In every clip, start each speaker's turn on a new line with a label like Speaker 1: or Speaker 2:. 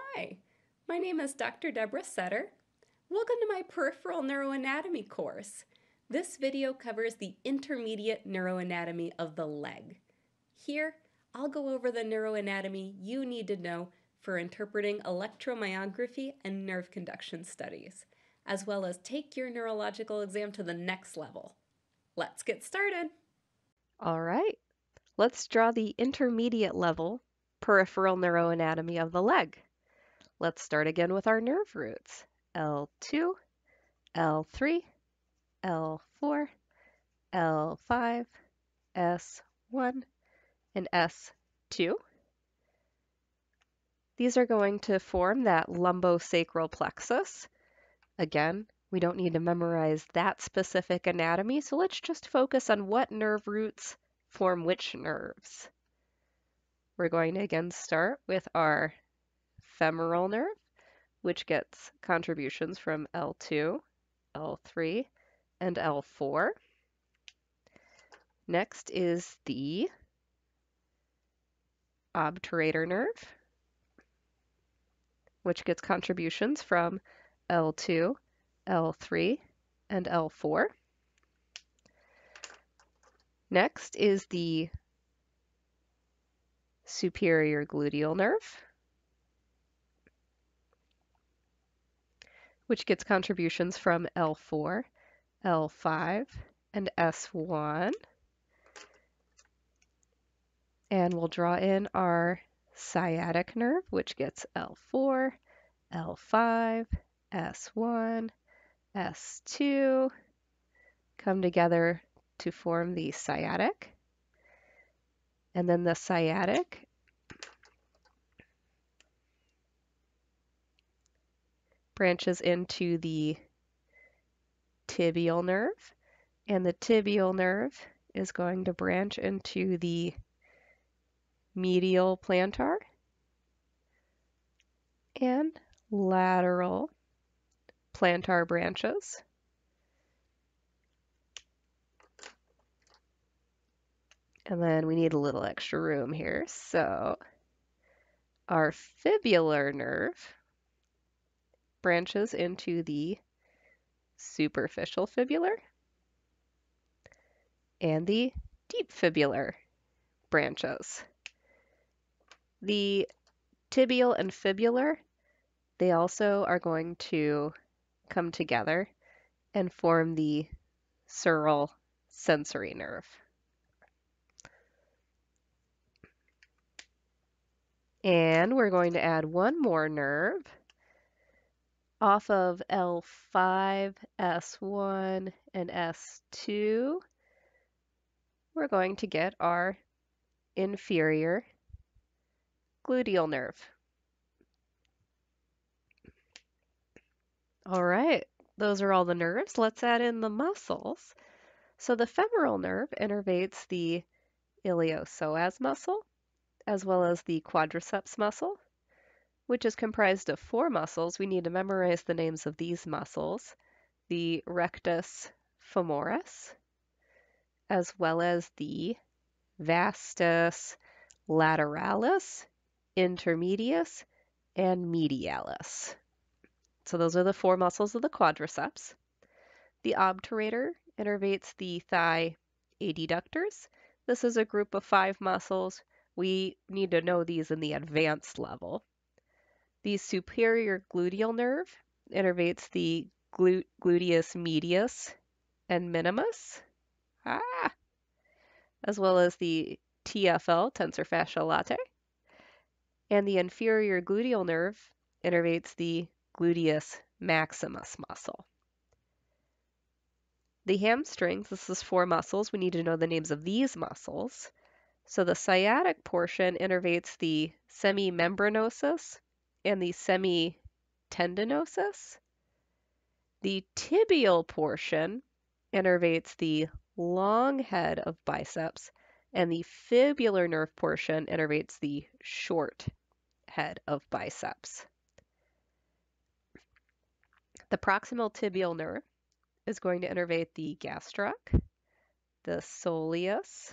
Speaker 1: Hi, my name is Dr. Deborah Setter. Welcome to my Peripheral Neuroanatomy course. This video covers the intermediate neuroanatomy of the leg. Here, I'll go over the neuroanatomy you need to know for interpreting electromyography and nerve conduction studies, as well as take your neurological exam to the next level. Let's get started.
Speaker 2: All right, let's draw the intermediate level peripheral neuroanatomy of the leg. Let's start again with our nerve roots. L2, L3, L4, L5, S1, and S2. These are going to form that lumbosacral plexus. Again, we don't need to memorize that specific anatomy, so let's just focus on what nerve roots form which nerves. We're going to again start with our femoral nerve, which gets contributions from L2, L3, and L4. Next is the obturator nerve, which gets contributions from L2, L3, and L4. Next is the superior gluteal nerve, which gets contributions from L4, L5, and S1. And we'll draw in our sciatic nerve, which gets L4, L5, S1, S2, come together to form the sciatic. And then the sciatic branches into the tibial nerve, and the tibial nerve is going to branch into the medial plantar and lateral plantar branches. And then we need a little extra room here. So our fibular nerve branches into the superficial fibular and the deep fibular branches. The tibial and fibular, they also are going to come together and form the sural sensory nerve. And we're going to add one more nerve off of L5, S1, and S2. We're going to get our inferior gluteal nerve. All right, those are all the nerves. Let's add in the muscles. So the femoral nerve innervates the iliopsoas muscle, as well as the quadriceps muscle, which is comprised of four muscles. We need to memorize the names of these muscles: the rectus femoris, as well as the vastus lateralis, intermedius, and medialis. So those are the four muscles of the quadriceps. The obturator innervates the thigh adductors. This is a group of 5 muscles. We need to know these in the advanced level. The superior gluteal nerve innervates the gluteus medius and minimus, as well as the TFL, tensor fasciae latae. And the inferior gluteal nerve innervates the gluteus maximus muscle. The hamstrings, this is 4 muscles. We need to know the names of these muscles. So the sciatic portion innervates the semimembranosus and the semitendinosus. The tibial portion innervates the long head of biceps, and the fibular nerve portion innervates the short head of biceps. The proximal tibial nerve is going to innervate the gastroc, the soleus,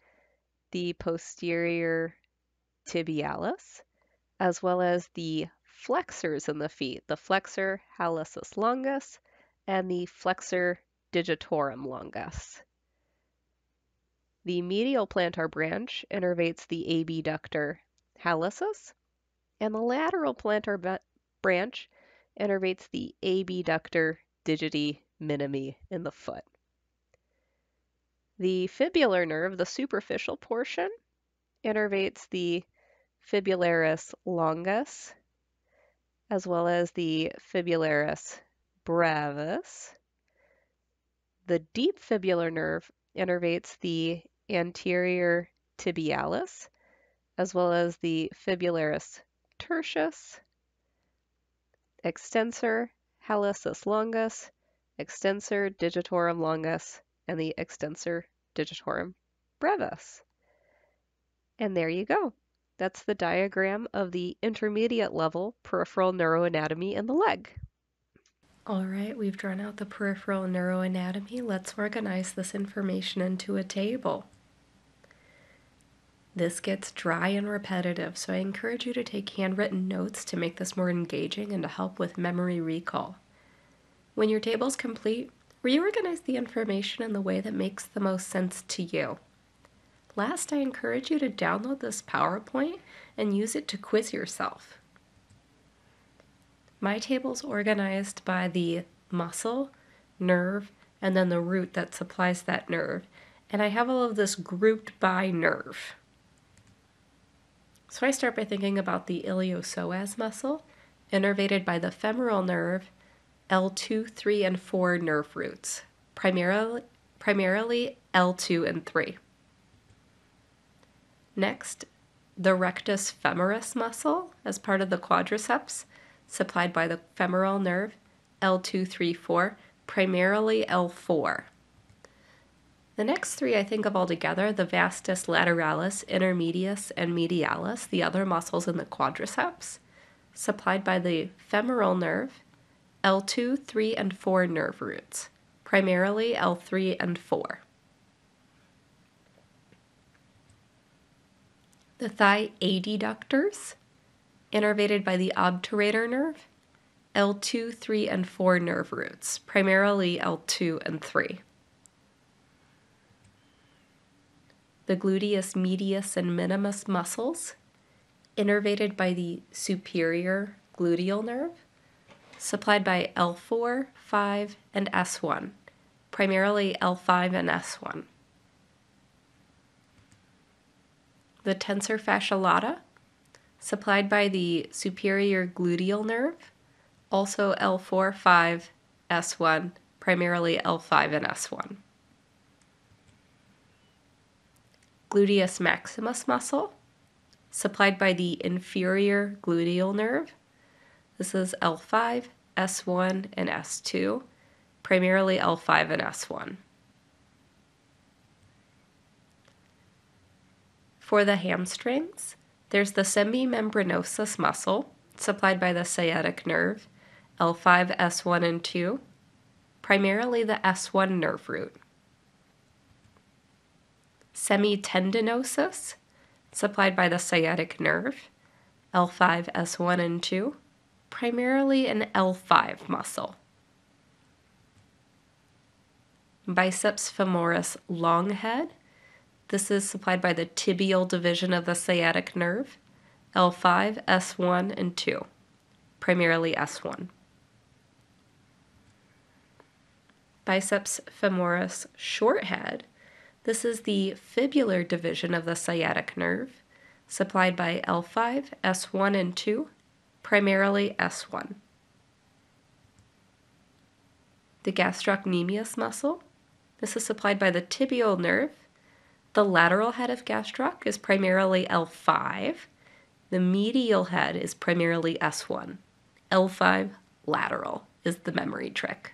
Speaker 2: the posterior tibialis, as well as the flexors in the feet, the flexor hallucis longus and the flexor digitorum longus. The medial plantar branch innervates the abductor hallucis, and the lateral plantar branch innervates the abductor digiti minimi in the foot. The fibular nerve, the superficial portion, innervates the fibularis longus, as well as the fibularis brevis. The deep fibular nerve innervates the anterior tibialis, as well as the fibularis tertius, extensor hallucis longus, extensor digitorum longus, and the extensor digitorum brevis. And there you go. That's the diagram of the intermediate level peripheral neuroanatomy in the leg.
Speaker 1: All right, we've drawn out the peripheral neuroanatomy. Let's organize this information into a table. This gets dry and repetitive, so I encourage you to take handwritten notes to make this more engaging and to help with memory recall. When your table's complete, reorganize the information in the way that makes the most sense to you. Last, I encourage you to download this PowerPoint and use it to quiz yourself. My table's organized by the muscle, nerve, and then the root that supplies that nerve, and I have all of this grouped by nerve. So I start by thinking about the iliopsoas muscle, innervated by the femoral nerve, L2, 3, and 4 nerve roots, primarily L2 and 3. Next, the rectus femoris muscle, as part of the quadriceps, supplied by the femoral nerve, L2, 3, 4, primarily L4. The next three I think of all together, the vastus lateralis, intermedius, and medialis, the other muscles in the quadriceps, supplied by the femoral nerve, L2, 3, and 4 nerve roots, primarily L3 and 4. The thigh adductors, innervated by the obturator nerve, L2, 3, and 4 nerve roots, primarily L2 and 3. The gluteus medius and minimus muscles, innervated by the superior gluteal nerve, supplied by L4, 5, and S1, primarily L5 and S1. The tensor fascia lata, supplied by the superior gluteal nerve, also L4, 5, S1, primarily L5 and S1. Gluteus maximus muscle, supplied by the inferior gluteal nerve. This is L5, S1, and S2, primarily L5 and S1. For the hamstrings, there's the semimembranosus muscle, supplied by the sciatic nerve, L5, S1, and 2, primarily the S1 nerve root. Semitendinosus, supplied by the sciatic nerve, L5, S1, and 2, primarily an L5 muscle. Biceps femoris long head. This is supplied by the tibial division of the sciatic nerve, L5, S1, and 2, primarily S1. Biceps femoris short head. This is the fibular division of the sciatic nerve, supplied by L5, S1, and 2, primarily S1. The gastrocnemius muscle. This is supplied by the tibial nerve. The lateral head of gastroc is primarily L5. The medial head is primarily S1. L5 lateral is the memory trick.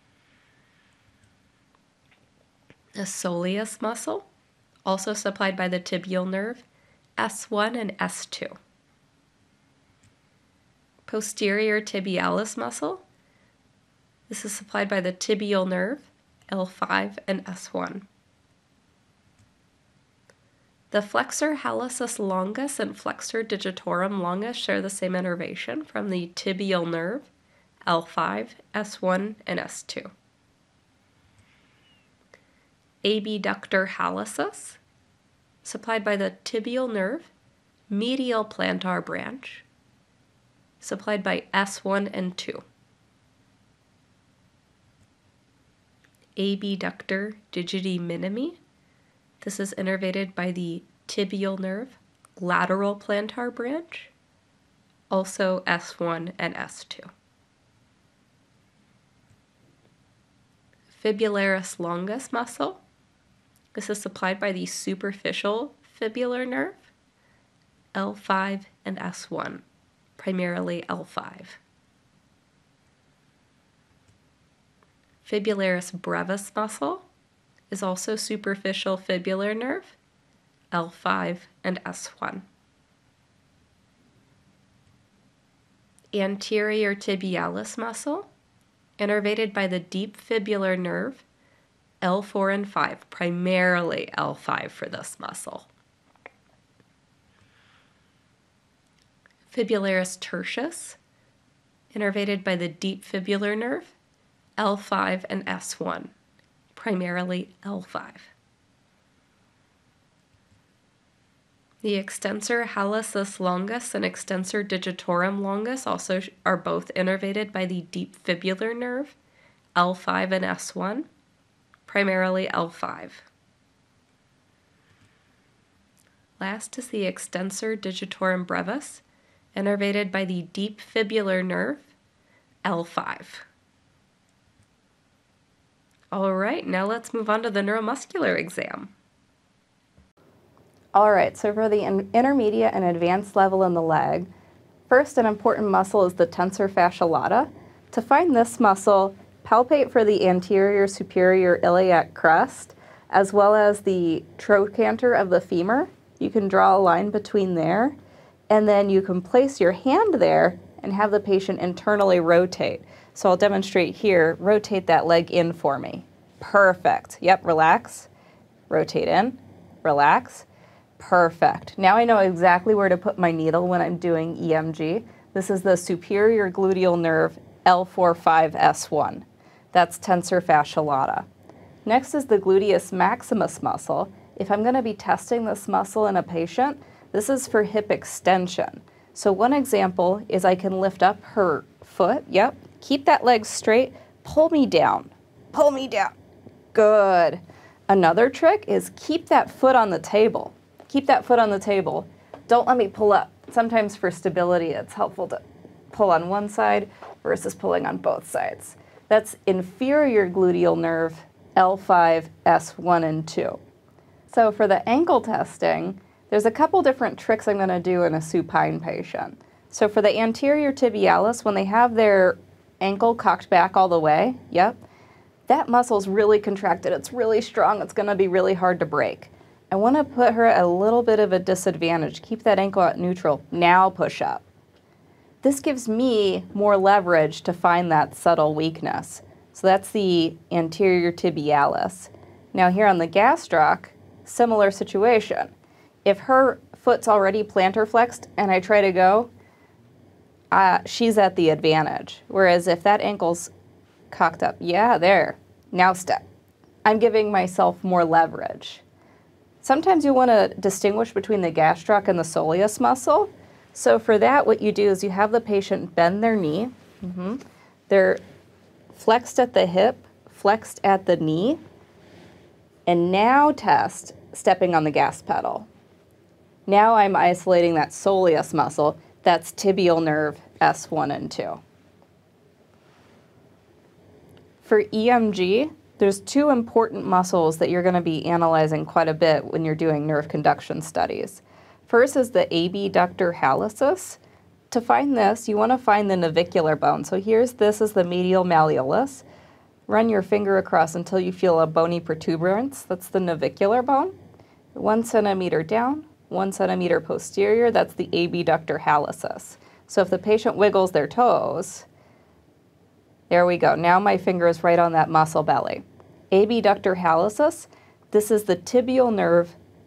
Speaker 1: The soleus muscle, also supplied by the tibial nerve, S1 and S2. Posterior tibialis muscle. This is supplied by the tibial nerve, L5 and S1. The flexor hallucis longus and flexor digitorum longus share the same innervation from the tibial nerve, L5, S1, and S2. Abductor hallucis, supplied by the tibial nerve, medial plantar branch, supplied by S1 and 2. Abductor digiti minimi, this is innervated by the tibial nerve, lateral plantar branch, also S1 and S2. Fibularis longus muscle, this is supplied by the superficial fibular nerve, L5 and S1, primarily L5. Fibularis brevis muscle is also superficial fibular nerve, L5 and S1. Anterior tibialis muscle, innervated by the deep fibular nerve, L4 and 5, primarily L5 for this muscle. Fibularis tertius, innervated by the deep fibular nerve, L5 and S1, primarily L5. The extensor hallucis longus and extensor digitorum longus also are both innervated by the deep fibular nerve, L5 and S1, primarily L5. Last is the extensor digitorum brevis, innervated by the deep fibular nerve, L5. All right, now let's move on to the neuromuscular exam.
Speaker 3: All right, so for the intermediate and advanced level in the leg, first an important muscle is the tensor fasciae lata. To find this muscle, palpate for the anterior superior iliac crest, as well as the trochanter of the femur. You can draw a line between there, and then you can place your hand there and have the patient internally rotate. So I'll demonstrate here. Rotate that leg in for me. Perfect. Yep, relax. Rotate in. Relax. Perfect. Now I know exactly where to put my needle when I'm doing EMG. This is the superior gluteal nerve, L4-5-S1. That's tensor fasciae lata. Next is the gluteus maximus muscle. If I'm going to be testing this muscle in a patient, this is for hip extension. So one example is I can lift up her foot. Yep. Keep that leg straight. Pull me down. Pull me down. Good. Another trick is keep that foot on the table. Keep that foot on the table. Don't let me pull up. Sometimes for stability, it's helpful to pull on one side versus pulling on both sides. That's inferior gluteal nerve, L5, S1, and 2. So for the ankle testing, there's a couple different tricks I'm going to do in a supine patient. So for the anterior tibialis, when they have their ankle cocked back all the way, yep, that muscle's really contracted. It's really strong. It's going to be really hard to break. I want to put her at a little bit of a disadvantage. Keep that ankle at neutral. Now push up. This gives me more leverage to find that subtle weakness. So that's the anterior tibialis. Now here on the gastroc, similar situation. If her foot's already plantar flexed and I try to go, she's at the advantage. Whereas if that ankle's cocked up, yeah, there, now step. I'm giving myself more leverage. Sometimes you want to distinguish between the gastroc and the soleus muscle. So for that, what you do is you have the patient bend their knee. They're flexed at the hip, flexed at the knee, and now test stepping on the gas pedal. Now I'm isolating that soleus muscle. That's tibial nerve S1 and 2. For EMG, there's two important muscles that you're going to be analyzing quite a bit when you're doing nerve conduction studies. First is the abductor hallucis. To find this, you want to find the navicular bone. So this is the medial malleolus. Run your finger across until you feel a bony protuberance. That's the navicular bone. 1 centimeter down, 1 centimeter posterior, that's the abductor hallucis. So if the patient wiggles their toes, there we go. Now my finger is right on that muscle belly. Abductor hallucis, this is the tibial nerve,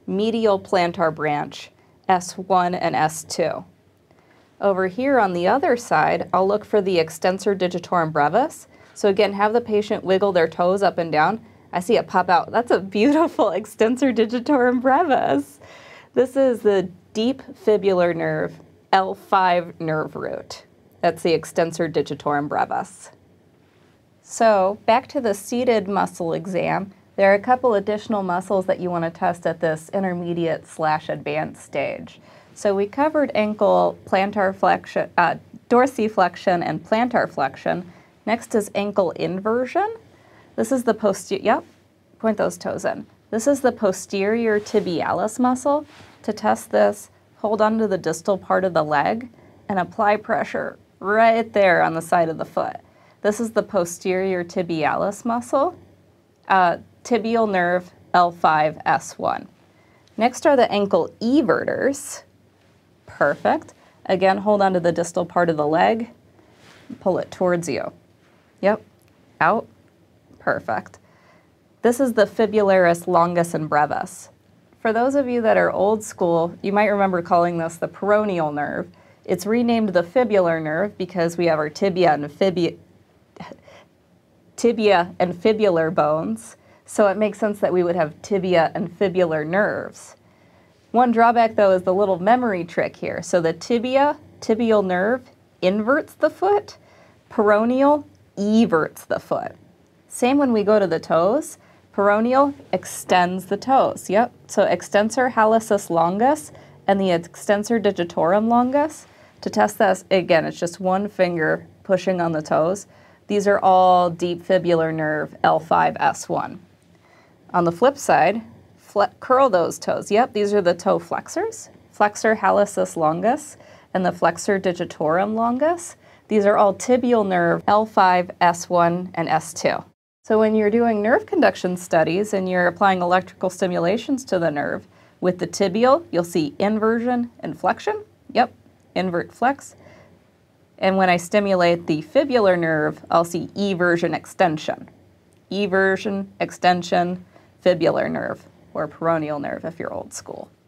Speaker 3: medial plantar branch, S1 and S2. Over here on the other side, I'll look for the extensor digitorum brevis. So again, have the patient wiggle their toes up and down. I see it pop out. That's a beautiful extensor digitorum brevis. This is the deep fibular nerve, L5 nerve root. That's the extensor digitorum brevis. So back to the seated muscle exam, there are a couple additional muscles that you want to test at this intermediate/advanced stage. So we covered ankle plantar flexion, dorsiflexion and plantar flexion. Next is ankle inversion. This is the point those toes in. This is the posterior tibialis muscle. To test this, hold onto the distal part of the leg and apply pressure right there on the side of the foot. This is the posterior tibialis muscle, tibial nerve L5-S1. Next are the ankle everters. Perfect. Again, hold onto the distal part of the leg, pull it towards you. Yep, out. Perfect. This is the fibularis longus and brevis. For those of you that are old school, you might remember calling this the peroneal nerve. It's renamed the fibular nerve because we have our tibia and fibular bones, so it makes sense that we would have tibia and fibular nerves. One drawback though is the little memory trick here. So the tibial nerve inverts the foot, peroneal everts the foot. Same when we go to the toes. Peroneal extends the toes. Yep. So extensor hallucis longus and the extensor digitorum longus. To test this, again, it's just one finger pushing on the toes. These are all deep fibular nerve L5-S1. On the flip side, curl those toes. Yep, these are the toe flexors. Flexor hallucis longus and the flexor digitorum longus. These are all tibial nerve L5, S1, and S2. So when you're doing nerve conduction studies and you're applying electrical stimulations to the nerve, with the tibial, you'll see inversion and flexion. Yep, invert, flex. And when I stimulate the fibular nerve, I'll see eversion, extension. Eversion, extension, fibular nerve, or peroneal nerve if you're old school.